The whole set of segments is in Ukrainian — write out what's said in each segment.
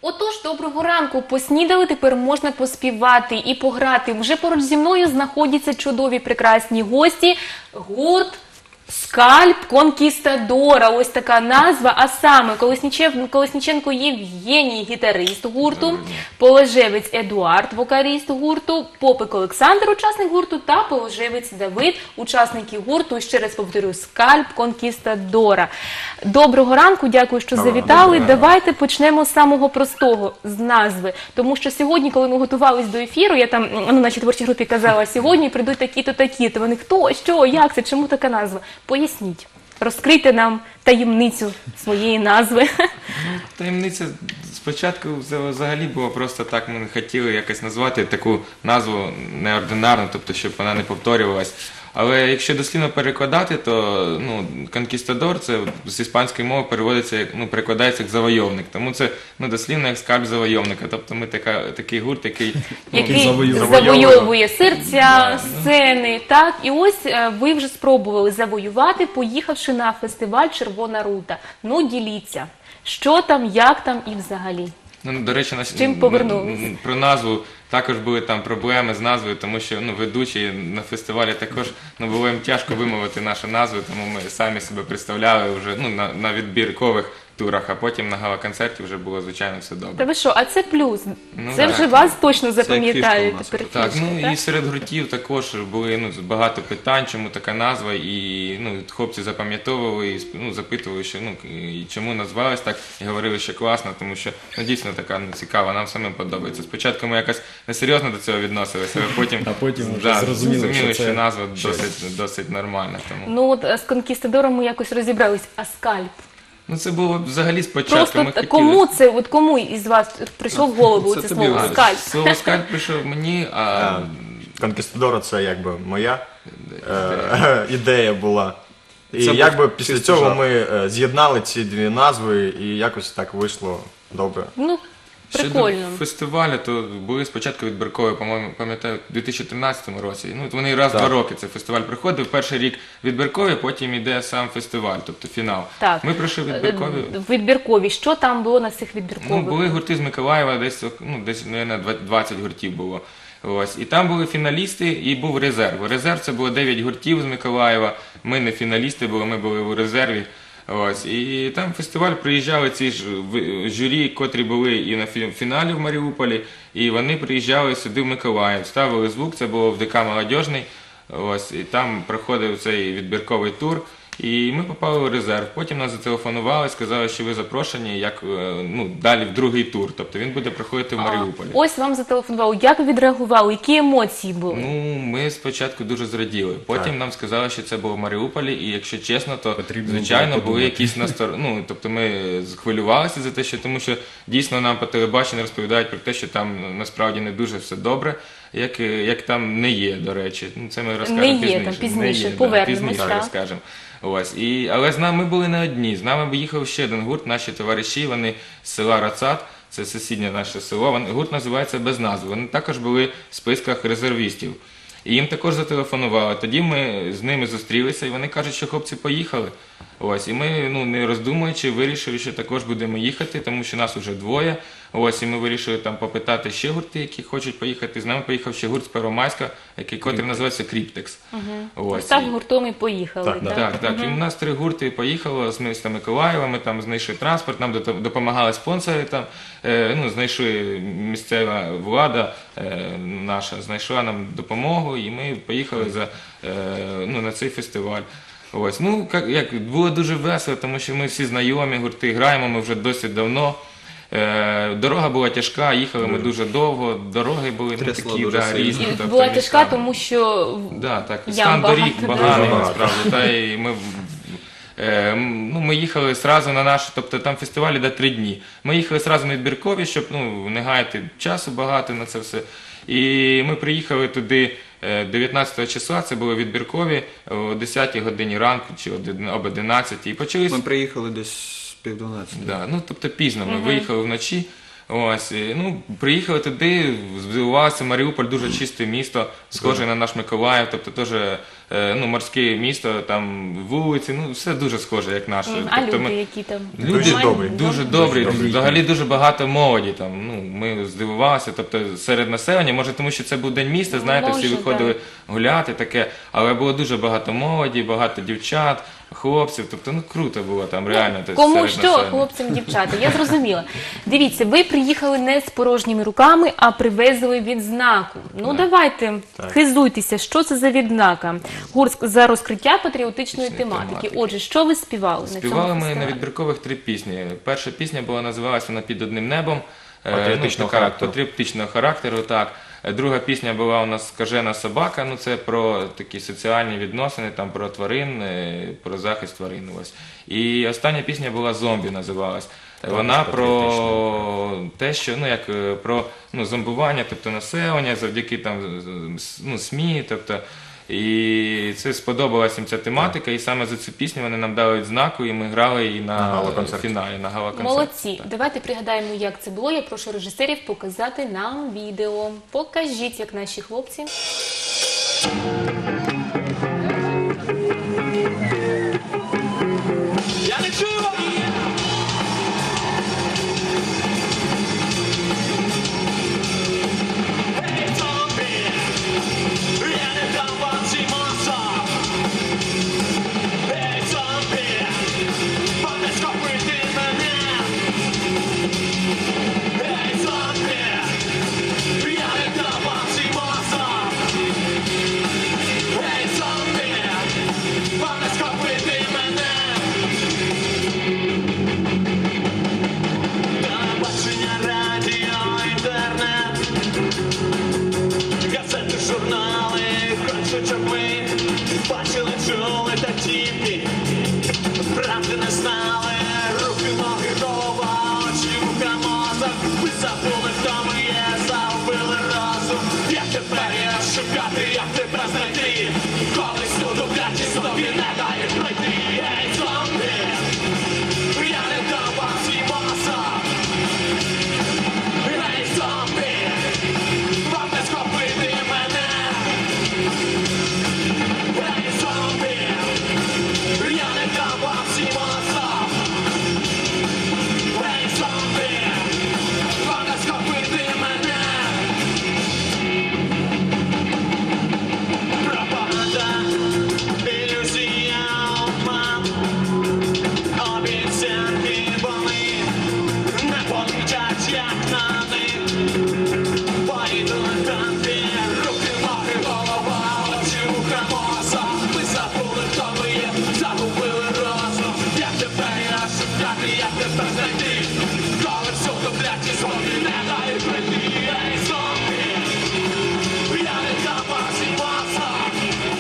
Отож, доброго ранку. Поснідали, тепер можна поспівати і пограти. Вже поруч зі мною знаходяться чудові прекрасні гості. Гурт «Скальп Конкістадора». Ось така назва. А саме Колесніченко Євгеній, гітарист гурту, Положевець Едуард, вокаліст гурту, Попик Олександр, учасник гурту, та Положевець Давид, учасники гурту. І ще раз повторюю, «Скальп Конкістадора». Доброго ранку, дякую, що завітали. Давайте почнемо з самого простого, з назви. Тому що сьогодні, коли ми готувались до ефіру, я там на нашій творчій групі казала, сьогодні прийдуть такі-то, такі-то. Вони хто, що, як це, чому така назва? Поясніть, розкрийте нам таємницю своєї назви. Таємниця спочатку взагалі було просто так, ми не хотіли якось назвати таку назву неординарну, тобто щоб вона не повторювалась. Але якщо дослівно перекладати, то конкістадор це з іспанської мови переводиться, перекладається як завойовник. Тому це дослівно як скальп завойовника. Тобто ми такий гурт, який завойовує серця, сцени. Так? І ось ви вже спробували завоювати, поїхавши на фестиваль «Червона рута». Ну, діліться. Що там, як там і взагалі? До речі, чим повернулись? Про назву також були там проблеми з назвою, тому що ведучі на фестивалі також було їм тяжко вимовити нашу назву, тому ми самі себе представляли вже на відбіркових турах, а потім на гала-концерті вже було, звичайно, все добре. Та ви що, а це плюс. Це вже вас точно запам'ятають. Так, і серед гуртів також були багато питань, чому така назва, і хлопці запам'ятовували, і запитували, що чому назвалась так, і говорили, що класно, тому що дійсно така цікава, нам самим подобається. Спочатку ми якось несерйозно до цього відносилися, а потім вже зрозуміли, що назва досить нормальна. От з «Конкістадором» ми якось розібрались, а «Скальп»? Це було взагалі спочатку. Просто кому із вас прийшов в голову це слово «скальп»? Слово «скальп» прийшов мені, а «Конкістадора» це якби моя ідея була. І якби після цього ми з'єднали ці дві назви і якось так вийшло добре. Прикольно. Щодо фестивалю, то були спочатку відбіркові, по-моєму, пам'ятаю, у 2013 році. Вони раз в 2 роки цей фестиваль приходив. Перший рік відбіркові, потім йде сам фестиваль, тобто фінал. Так. Ми пройшли відбіркові. Відбіркові. Що там було на цих відбіркових? Були гурти з Миколаєва, десь, мабуть, 20 гуртів було. Ось. І там були фіналісти, і був резерв. Резерв – це було 9 гуртів з Миколаєва. Ми не фіналісти були, ми були у резерві. Ось. І там фестиваль приїжджали ці ж журі, котрі були і на фіналі в Маріуполі, і вони приїжджали сюди в Миколаїв, ставили звук, це було в ДК «Молодіжний», ось, і там проходив цей відбірковий тур, і ми попали в резерв. Потім нас зателефонували, сказали, що ви запрошені далі в другий тур, тобто він буде проходити в Маріуполі. Ось вам зателефонували. Як ви відреагували? Які емоції були? Ми спочатку дуже зраділи. Потім нам сказали, що це було в Маріуполі, і якщо чесно, то, звичайно, були якісь тобто ми хвилювалися за те, тому що дійсно нам по телебаченню розповідають про те, що там насправді не дуже все добре, як там не є, до речі. Це ми розкажемо пізніше. Повернемось. Розкажемо. Ось. Але з нами були не одні. З нами їхав ще один гурт, наші товариші, вони з села Рацат, це сусіднє наше село. Гурт називається «Без назви». Вони також були в списках резервістів. І їм також зателефонували. Тоді ми з ними зустрілися, і вони кажуть, що хлопці поїхали. Ось. І ми, не роздумуючи, вирішили, що також будемо їхати, тому що нас вже двоє. Ось. І ми вирішили там попитати ще гурти, які хочуть поїхати. З нами поїхав ще гурт з Первомайська, котрий називається «Кріптекс». Ось так гуртом і поїхали. Так. І у нас 3 гурти поїхало з міста Миколаєва, ми там знайшли транспорт, нам допомагали спонсори, знайшли місцева влада наша, знайшла нам допомогу, і ми поїхали на цей фестиваль. Ось. Було дуже весело, тому що ми всі знайомі, гурти граємо, ми вже досить давно. Дорога була тяжка, їхали ми дуже довго, дороги були такі різні. Була тяжка, тому що стан доріг поганий, насправді. Ми їхали одразу на тобто там фестиваль йде 3 дні. Ми їхали одразу на відбіркові, щоб не гаяти часу багато на це все. І ми приїхали туди 19 числа, це були відбіркові, о 10 годині ранку чи об 11. І почались... Ми приїхали десь 11:30. Тобто пізно, ми виїхали вночі. Ось, приїхали туди, здивувалися, Маріуполь дуже чисте місто, схоже на наш Миколаїв, тобто теж ну, морське місто, там вулиці, ну, все дуже схоже, як наше. А Тобто люди, які там? Люди Дуже добрі. Дуже добрі, взагалі дуже багато молоді там. Ну, ми здивувалися, тобто серед населення, може тому, що це був день міста, знаєте, всі Може, виходили гуляти таке, але було дуже багато молоді, багато дівчат, хлопців, тобто ну круто було там реально. Кому серед що, населення. хлопцям, дівчата, я зрозуміла. Дивіться, ви приїхали не з порожніми руками, а привезли відзнаку. Ну давайте, хизуйтеся, що це за відзнака? Гурт за розкриття патріотичної тематики. Отже, що ви співали на цьому Співали ми на фестивалі? відбіркових 3 пісні. Перша пісня була, називалась вона «Під одним небом». Патріотичного Така характеру. Патріотичного характеру, так. Друга пісня була у нас «Скажена собака», ну це про такі соціальні відносини, там про тварин, про захист тварин. Ось. І остання пісня була «Зомбі» називалась. Вона про те, що, ну, як, про ну, зомбування, тобто населення, завдяки там, ну, СМІ, тобто, і це сподобалася їм ця тематика, і саме за цю пісню вони нам дали відзнаку, і ми грали її на гала-концерті. фіналі, на гала-концерті. Молодці. Давайте пригадаємо, як це було. Я прошу режисерів показати нам відео. Покажіть, як наші хлопці. Я не чую! Ей, зомбі! Я не дам вам зійматися! Ей, зомбі! Вам не схопити мене! Ей, зомбі! Я не дам вам зійматися! Ей, зомбі! Вам не схопити мене! Телебачення, радіо, інтернет, газети, журнали, хочуть, щоб ми бачили, чули та тільки правди не знали, руки, ноги, голова, очі, вуха, мозок. Ви забули, хто ми є, загубили розум. Як тепер є шукати, як тебе знайти, коли суду бляті собі не дають пройти. Ей, зомбі, я не дам вам свій мозок. Ей, зомбі, вам не схопити мене. Ей, зомбі, я не дам вам свій мозок. Ей, зомбі, вам не схопити мене. Пропаганда, ілюзія, обман, обіцянки, вони не помітять, як на них поїдуть танки, руки, ноги, голова, очі, вуха, мозок. Ви забули, хто ви є, загубили розум. Як тепер я шукати, як тепер знайти, коли всюди бляті зомбі не дають пройти. Ей, зомбі, я не дам вам свій мозок.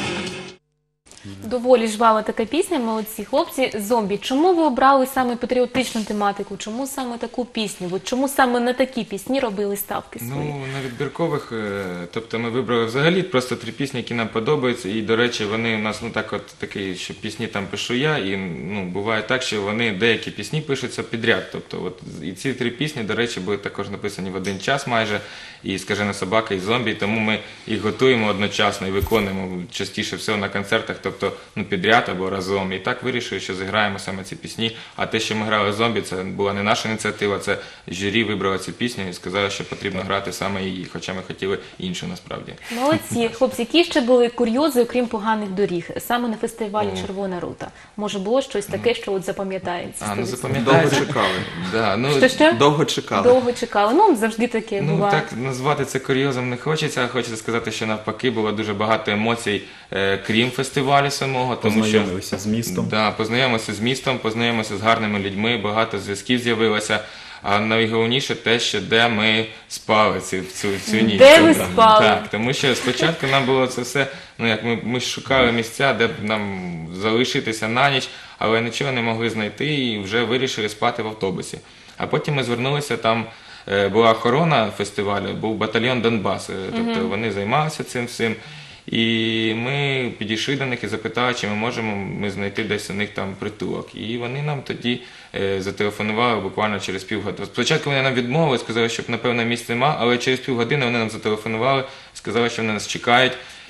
Доволі жвава така пісня, молодці хлопці. Зомбі, чому ви обрали саме патріотичну тематику? Чому саме таку пісню? От чому саме на такі пісні робили ставки свої? Ну, на відбіркових, тобто ми вибрали взагалі просто 3 пісні, які нам подобаються, і, до речі, вони у нас, ну, так от, такі, що пісні там пишу я, і, ну, буває так, що вони, деякі пісні пишуться підряд, тобто, от, і ці 3 пісні, до речі, були також написані в один час майже, і «Скажена собака», і «Зомбі», тому ми їх готуємо одночасно і виконуємо частіше всього на концертах, тобто, ну, підряд або разом, і так вирішили, що зіграємо саме ці пісні, а те, що ми грали «Зомбі», це була не наша ініціатива, це журі вибрало цю пісню і сказали, що потрібно грати саме її, хоча ми хотіли іншу насправді. Молодці, хлопці, які ще були курйози, окрім поганих доріг, саме на фестивалі «Червона рута»? Може, було щось таке, що от запам'ятається? Ну 100%? запам'ятається. Довго чекали. Да, ну, Що? Довго чекали. Довго чекали. Ну, завжди таке Ну, буває. так назвати це курйозом не хочеться, а хочеться сказати, що навпаки було дуже багато емоцій, крім фестивалю самого. Тому що, Познайомилися з містом. да, познайомилися з містом, познайомилися з гарними людьми, багато зв'язків з'явилося. А найголовніше те, що де ми спали цю ніч. Де ви Тобто, спали? Так, тому що спочатку нам було це все, ну як ми шукали місця, де б нам залишитися на ніч, але нічого не могли знайти і вже вирішили спати в автобусі. А потім ми звернулися, там була охорона фестивалю, був батальйон Донбас, тобто вони займалися цим всім. І ми підійшли до них і запитали, чи ми можемо знайти десь у них там притулок. І вони нам тоді зателефонували буквально через півгодини. Спочатку вони нам відмовили, сказали, що напевно місць нема, але через півгодини вони нам зателефонували, сказали, що вони нас чекають.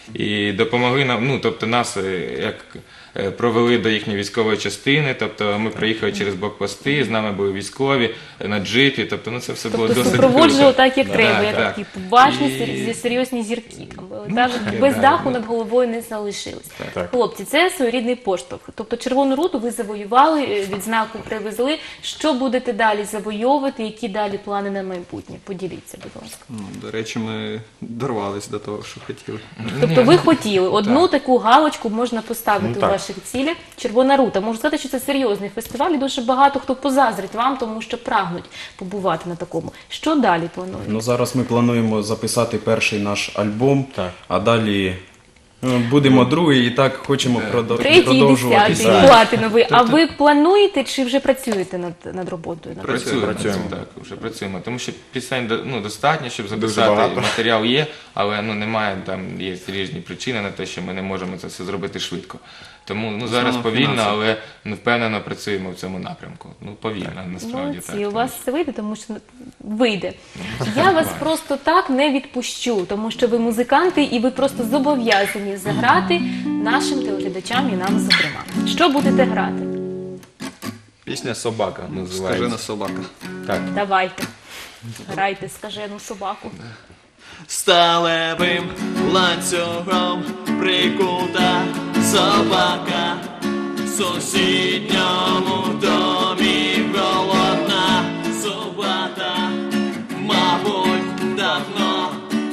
і допомогли нам, ну, тобто нас як провели до їхньої військової частини, тобто ми приїхали через блокпости, з нами були військові на джипі, тобто ну, це все було Тобто досить супроводжував круто. так, як треба, як так. такі поважні, І- серйозні зірки. Там були. Так, без да, даху да. над головою не залишились. Так. Хлопці, це своєрідний поштовх. Тобто Червону руту ви завоювали, відзнаку привезли. Що будете далі завойовувати, які далі плани на майбутнє? Поділіться, будь ласка. Ну, до речі, ми дорвались до того, що хотіли. Тобто ви хотіли, одну таку галочку можна поставити Ну, у так. ваших цілях. Червона рута. Можу сказати, що це серйозний фестиваль, і дуже багато хто позаздрить вам, тому що прагнуть побувати на такому. Що далі плануєте? Ну, зараз ми плануємо записати перший наш альбом, Так. а далі будемо другий і так хочемо Третій, продовжувати. десятий, платиновий. А ви плануєте чи вже працюєте над роботою? Працюємо, так, вже працюємо. Тому що пісень ну, достатньо, щоб записати, багато. матеріал є, але ну, немає, там є різні причини на те, що ми не можемо це все зробити швидко. Тому ну, зараз Основна повільно, фінансова. але ну, впевнено працюємо в цьому напрямку. Ну, повільно, насправді Молодці, так. у вас це вийде, тому що вийде. Я вас просто так не відпущу, тому що ви музиканти і ви просто зобов'язані заграти нашим телеглядачам і нам зокрема. Що будете грати? Пісня «Собака» називається. Скажена собака. Так. Давайте. Грайте скажену собаку. Сталевим ланцюгом прикута собака, в сусідньому домі голодна собака, мабуть, давно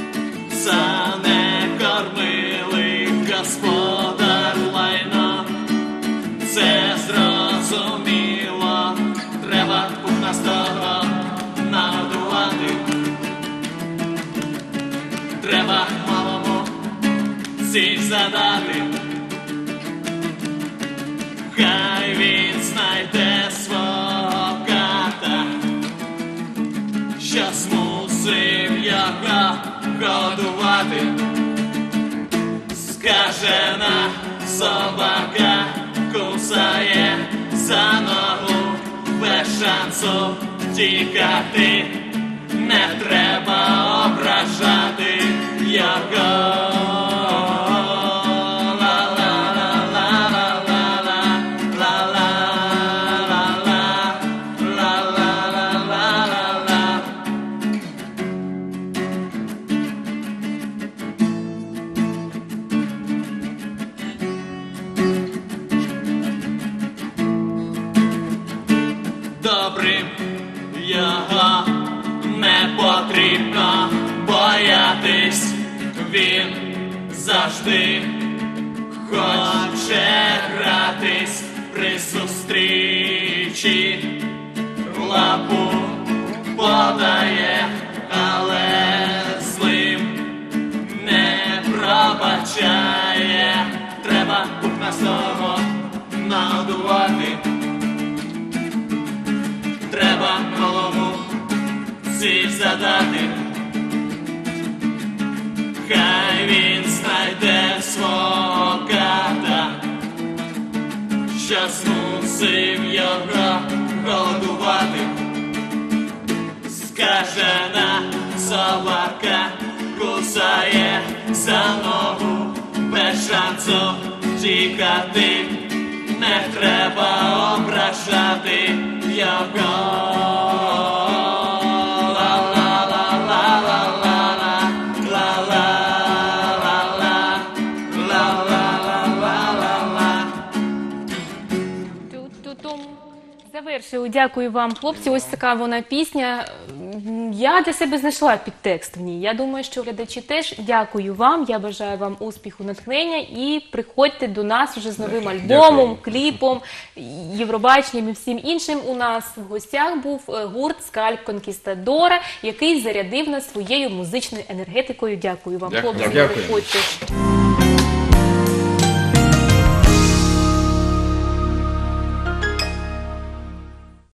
не кормили господар лайно. Це зрозуміло, треба пухнастого нагодувати. Треба малому ціль задати, хай він знайде свого ката, що змусив його годувати. Скажена собака кусає за ногу, без шансу втікати. Не треба ображати його. Добрим його не потрібно боятись, він завжди хоче гратись при зустрічі, лапу подає, але злим не пробачає. Треба пухнастого нагодувати. Треба малому ціль задати, хай він знайде свого ката, що змусив його голодувати. Скажена собака кусає за ногу, без шансу втікати. Не треба ображати його. Ту-ту-тум. Завершую. Дякую вам, хлопці. Ось така вона пісня. Я для себе знайшла підтекст в ній. Я думаю, що глядачі теж. Дякую вам. Я бажаю вам успіху, натхнення і приходьте до нас вже з новим альбомом, кліпом, Євробаченням і всім іншим. У нас в гостях був гурт «Скальп Конкістадора», який зарядив нас своєю музичною енергетикою. Дякую вам, Дякую. хлопці. Дякую. Приходьте.